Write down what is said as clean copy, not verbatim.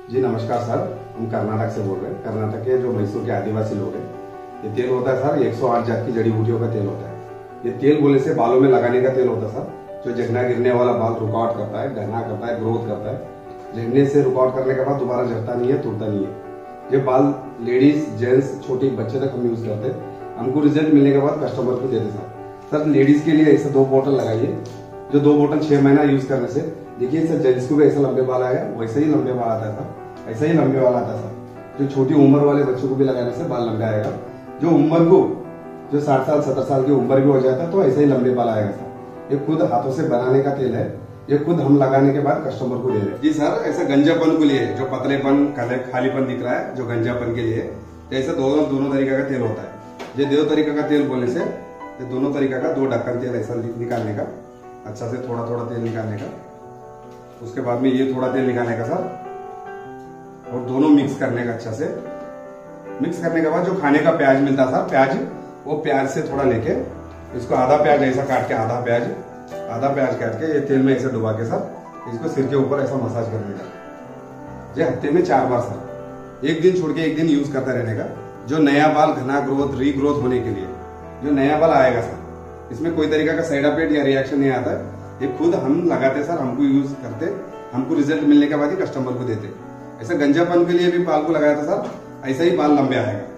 जी नमस्कार सर, हम कर्नाटक से बोल रहे हैं। कर्नाटक के जो मैसूर के आदिवासी लोग हैं, ये तेल होता है सर 108 जात की जड़ी बूटियों का तेल होता है। ये तेल बोले से बालों में लगाने का तेल होता है सर, जो झड़ना गिरने वाला बाल रुकावट करता है, गहना करता है, ग्रोथ करता है। झड़ने से रुकावट करने के बाद दोबारा झड़ता नहीं है, टूटता नहीं है। ये बाल लेडीज जेंट्स छोटे बच्चे तक हम यूज करते हैं। हमको रिजल्ट मिलने के बाद कस्टमर को देते सर। लेडीज के लिए ऐसे 2 बोतल लगाइए, जो 2 बोतल 6 महीना यूज करने से देखिए सर, जेंट्स को भी ऐसा लंबे बाल आएगा, वैसे ही लंबे बाल आता है सर, ऐसा ही लंबे बाल आता है सर। जो छोटी उम्र वाले बच्चों को भी लगाने से बाल लंबे आएगा। जो उम्र को जो 60 साल 70 साल की उम्र भी हो जाता है तो ऐसे ही लंबे बाल आएगा सर। ये खुद हाथों से बनाने का तेल है, ये खुद हम लगाने के बाद कस्टमर को दे रहे हैं। जी सर, ऐसा गंजापन के लिए जो पतलेपन खालीपन दिख रहा है, जो गंजापन के लिए ऐसा दोनों तरीका का तेल होता है। ये 2 तरीका का तेल बोलने से ये दोनों तरीका का 2 ढक्कन तेल ऐसा निकालने का, अच्छा से थोड़ा थोड़ा तेल निकालने का, उसके बाद में ये थोड़ा तेल निकालने का सर, और दोनों मिक्स करने का। अच्छा से मिक्स करने के बाद जो खाने का प्याज मिलता था प्याज, वो प्याज से थोड़ा लेके इसको आधा प्याज ऐसा काट के आधा प्याज काट के ये तेल में ऐसे डुबा के सर इसको सिर के ऊपर ऐसा मसाज करने का। ये हफ्ते में 4 बार सर, एक दिन छोड़ के एक दिन यूज करते रहने का। जो नया बाल घना ग्रोथ रीग्रोथ होने के लिए जो नया बाल आएगा सर, इसमें कोई तरीका का साइड इफेक्ट या रिएक्शन नहीं आता है। ये खुद हम लगाते सर, हमको यूज करते, हमको रिजल्ट मिलने के बाद ही कस्टमर को देते। ऐसा गंजापन के लिए भी बाल को लगाया था सर, ऐसा ही बाल लंबे आएगा।